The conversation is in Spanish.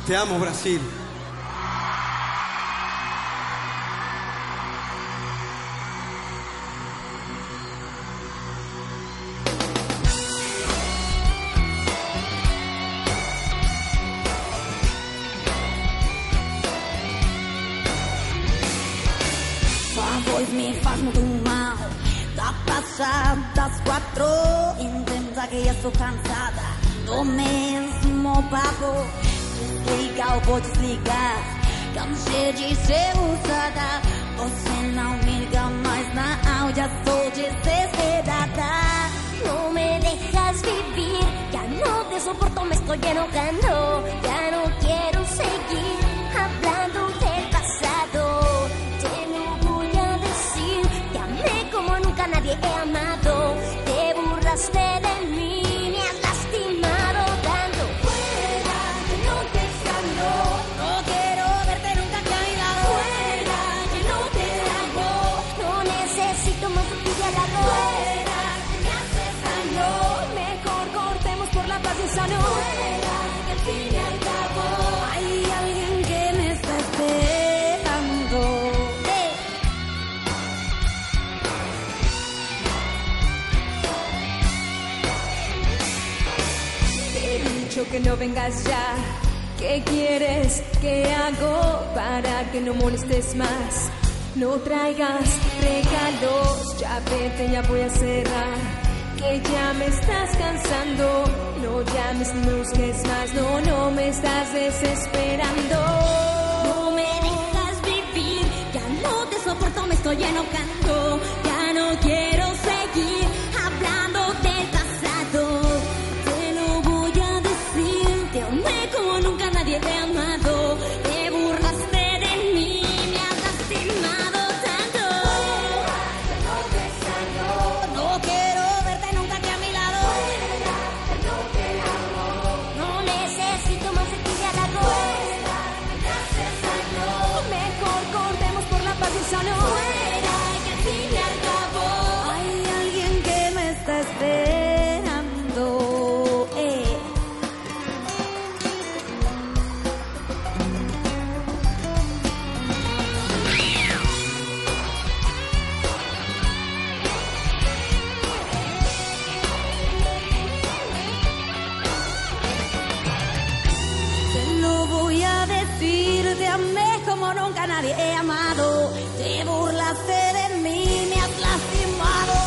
Te amo, Brasil. Sua voz me faz muito mal. Tá passadas 4, entenda que eu sou cansada do mesmo papo. Desliga ou vou desligar, cansei de ser usada. Você não me liga mais na áudia, sou desesperada. No me dejas vivir, ya no te soporto, me estoy enojando. Ya no quiero seguir hablando del pasado. Te lo voy a decir, te amé como nunca nadie he amado. Te burlaste de mí, me has lastimado tanto. Fuera, que no te extraño, no quiero verte nunca aquí a mi lado. Fuera, que no te amo, No necesito más de ti de la fuera, que me haces daño. Mejor cortemos por la paz y sano. Fuera, que al fin y al cabo hay alguien que me está esperando. Te he dicho que no vengas ya. ¿Qué quieres que hago para que no molestes más? No traigas regalos, ya vete, ya voy a cerrar. Que ya me estás cansando. No llames ni me busques más. No, no me estás desesperando. No me dejas vivir, ya no te soporto, me estoy enojando. Ya no quiero seguir hablando del pasado. Te lo voy a decir, te amé como nunca nadie te ha amado. Te burlaste de mí, me has lastimado tanto. No te extraño, no quiero verte nunca aquí a mi lado. No te amo, No necesito más de ti de halago. me haces daño. Mejor cortemos por la paz y sano. Fuera, que al fin y al cabo hay alguien que me está esperando. Te lo voy a decir, te amé como nunca nadie he amado. Te burlaste de mí, me has lastimado.